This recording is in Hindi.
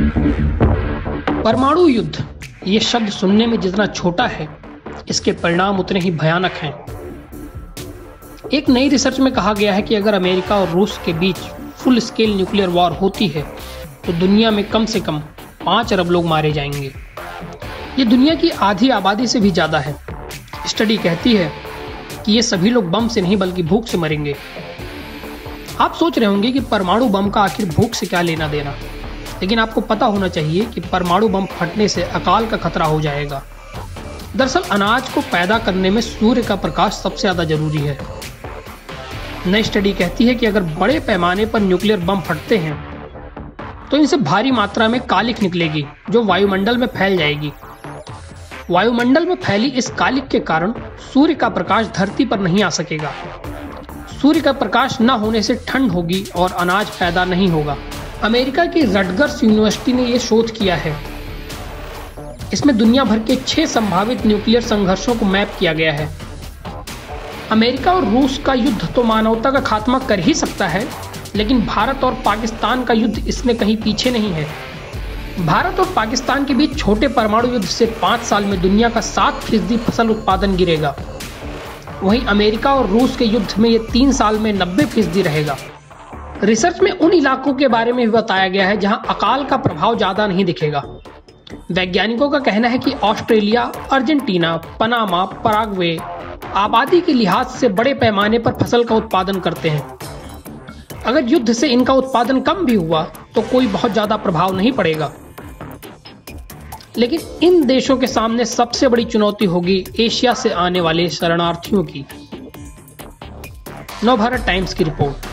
परमाणु युद्ध ये शब्द सुनने में जितना छोटा है, इसके परिणाम उतने ही भयानक हैं। एक नई रिसर्च में कहा गया है कि अगर अमेरिका और रूस के बीच फुल स्केल न्यूक्लियर वॉर होती है तो दुनिया में कम से कम 5 अरब लोग मारे जाएंगे। ये दुनिया की आधी आबादी से भी ज्यादा है। स्टडी कहती है कि ये सभी लोग बम से नहीं बल्कि भूख से मरेंगे। आप सोच रहे होंगे कि परमाणु बम का आखिर भूख से क्या लेना देना, लेकिन आपको पता होना चाहिए कि परमाणु बम फटने से अकाल का खतरा हो जाएगा। दरअसल अनाज को पैदा करने में सूर्य का प्रकाश सबसे ज्यादा जरूरी है। नई स्टडी कहती है कि अगर बड़े पैमाने पर न्यूक्लियर बम फटते हैं तो इनसे भारी मात्रा में कालिख निकलेगी जो वायुमंडल में फैल जाएगी। वायुमंडल में फैली इस कालिख के कारण सूर्य का प्रकाश धरती पर नहीं आ सकेगा। सूर्य का प्रकाश न होने से ठंड होगी और अनाज पैदा नहीं होगा। अमेरिका की रटगर्स यूनिवर्सिटी ने यह शोध किया है। इसमें दुनिया भर के 6 संभावित न्यूक्लियर संघर्षों को मैप किया गया है। अमेरिका और रूस का युद्ध तो मानवता का खात्मा कर ही सकता है, लेकिन भारत और पाकिस्तान का युद्ध इसमें कहीं पीछे नहीं है। भारत और पाकिस्तान के बीच छोटे परमाणु युद्ध से 5 साल में दुनिया का 7% फसल उत्पादन गिरेगा। वहीं अमेरिका और रूस के युद्ध में ये 3 साल में 90% रहेगा। रिसर्च में उन इलाकों के बारे में भी बताया गया है जहां अकाल का प्रभाव ज्यादा नहीं दिखेगा। वैज्ञानिकों का कहना है कि ऑस्ट्रेलिया, अर्जेंटीना, पनामा, पराग्वे आबादी के लिहाज से बड़े पैमाने पर फसल का उत्पादन करते हैं। अगर युद्ध से इनका उत्पादन कम भी हुआ तो कोई बहुत ज्यादा प्रभाव नहीं पड़ेगा। लेकिन इन देशों के सामने सबसे बड़ी चुनौती होगी एशिया से आने वाले शरणार्थियों की। नवभारत टाइम्स की रिपोर्ट।